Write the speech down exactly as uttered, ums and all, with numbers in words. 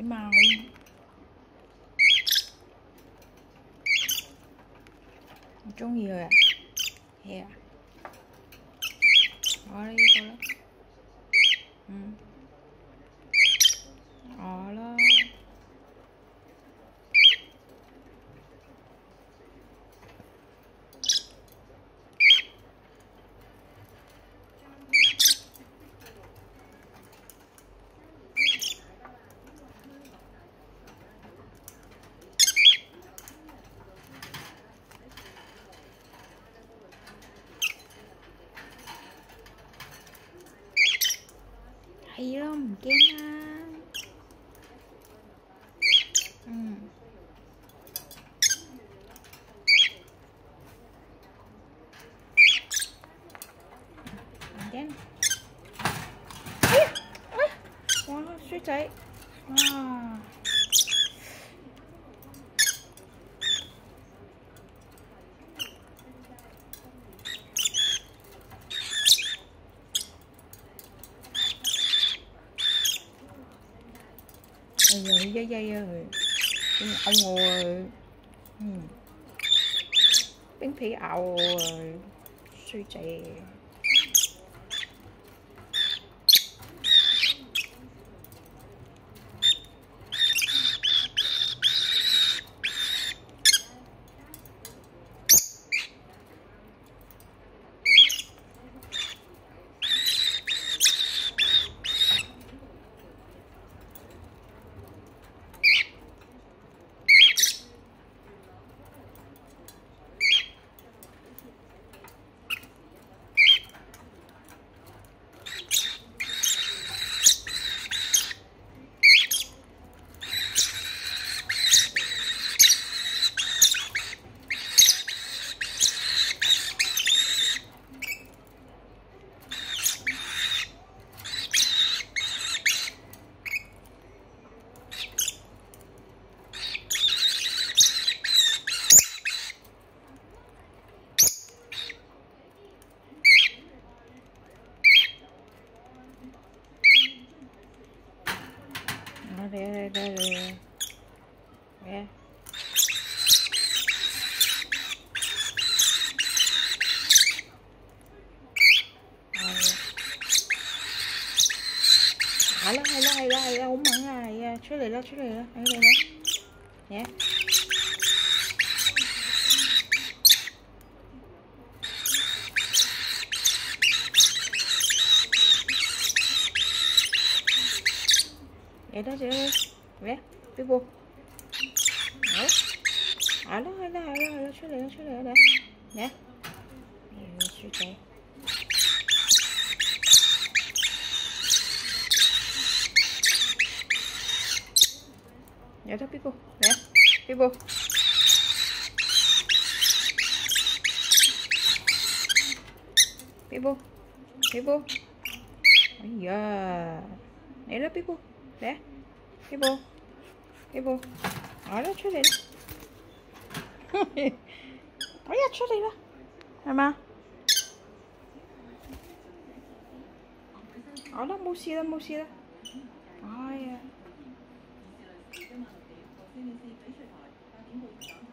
màu.中意佢啊？係啊。我呢個咧，嗯，我啦。係咯，唔驚啦。嗯。唔驚。哎呀！哎，哇，衰仔！哇！哎呀，佢曳曳啊佢，佢咬我啊佢，嗯，冰皮咬我啊佢，衰仔。嚟嚟嚟嚟嚟，嚟！係啦係啦係啦係啦，好猛啊！係啊，出嚟啦出嚟啦，喺度啦，嚟！嚟得啫，嚟，Beeboo，好，係啦係啦係啦係啦，出嚟啦出嚟啦嚟，嚟，誒衰仔，嚟得 Beeboo，嚟 Beeboo，Beeboo Beeboo，哎呀！嚟啦 ，Beeboo，嚟 ，Beeboo，Beeboo，好啦，出嚟啦！哎呀，出嚟啦，係嘛？好啦，冇事啦，冇事啦。哎呀！